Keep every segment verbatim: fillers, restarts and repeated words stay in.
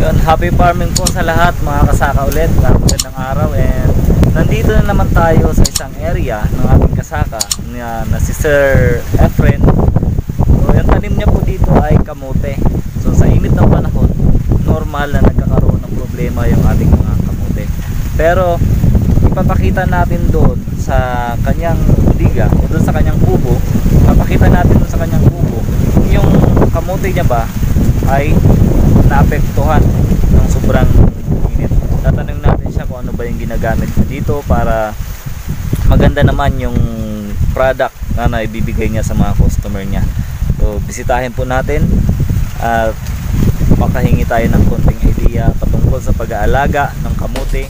Yun, happy farming po sa lahat mga kasaka ulit. Magandang araw, and nandito na naman tayo sa isang area ng ating kasaka na, na si Sir Efren. So yung tanim niya po dito ay kamote. So sa init ng panahon, normal na nagkakaroon ng problema yung ating mga kamote. Pero ipapakita natin doon sa kanyang budiga o doon sa kanyang kubo, ipapakita natin doon sa kanyang kubo yung kamote niya ba ay naapektuhan ng sobrang init. Tatanungin natin siya kung ano ba yung ginagamit niya dito para maganda naman yung product na naibibigay niya sa mga customer niya. So bisitahin po natin at makahingi tayo ng konting idea patungkol sa pag-aalaga ng kamote.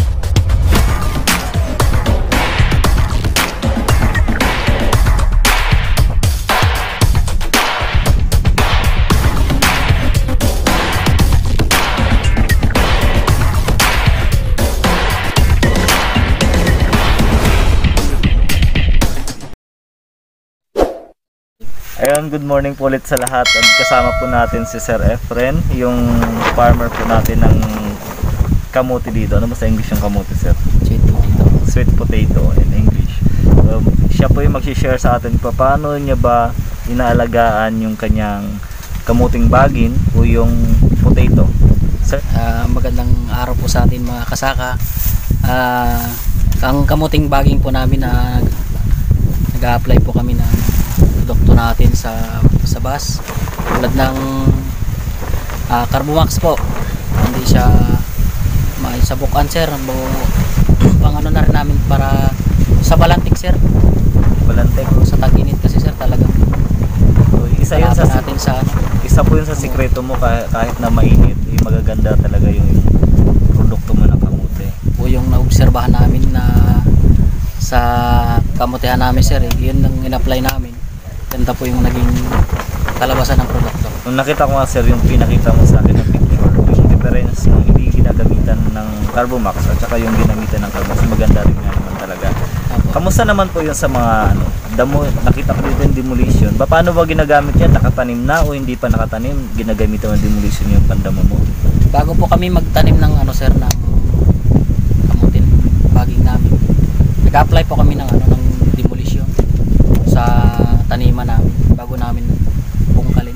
Ayun, good morning po ulit sa lahat. At kasama po natin si Sir Efren, yung farmer po natin ng kamote dito. Ano ba sa English yung kamote, Sir? Sweet potato. Sweet potato in English. So, siya po yung mag-share sa atin pa paano niya ba inaalagaan yung kanyang kamuting bagin o yung potato. Sir? Uh, magandang araw po sa atin mga kasaka. Uh, ang kamuting baging po namin na uh, nag-a-apply po kami ng produkto natin sa sa bus tulad ng uh, Carbomax po. Hindi siya may sabok answer pang ano na rin namin para sa Balantik, sir. Balantik so, sa tag-init kasi, sir, talagang so, isa yun sa natin sa ano, isa po yun sa sikreto mo, kahit, kahit na mainit eh, magaganda talaga yung, yung produkto mo ng kamote. O yung naobserbahan namin na sa kamotehan namin, sir, eh, yun ang in-apply namin. Ganda po yung naging kalabasan ng produkto. Nung nakita ko nga, sir, yung pinakita mo sa akin ng picture, yung difference ng hindi ginagamitan ng Carbomax at saka yung ginamitan ng Carbomax, maganda rin nga naman talaga. Apo. Kamusta naman po yun sa mga ano, damo, nakita ko dito yung demolition. Ba, paano ba ginagamit yan? Nakatanim na o hindi pa nakatanim? Ginagamitan ng demolition yung pandamo mo? Bago po kami magtanim ng ano, sir, ng kamutin baging namin, nag-apply po kami ng ano, ng demolition sa taniman namin bago namin bungkalin.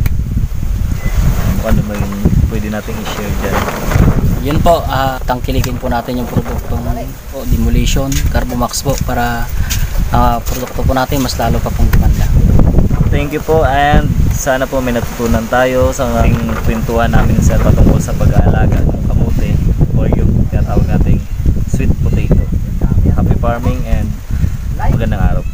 Ano ba yung pwede natin i-share dyan? Yun po, uh, tangkilikin po natin yung produktong po, demolition, Carbomax po, para uh, produkto po natin mas lalo pa pong gumanda. Thank you po, and sana po may natutunan tayo sa ating kwentuhan namin, sir, patungkol sa pag-aalaga ng kamote o yung tinatawag nating sweet potato. Happy farming and magandang araw po.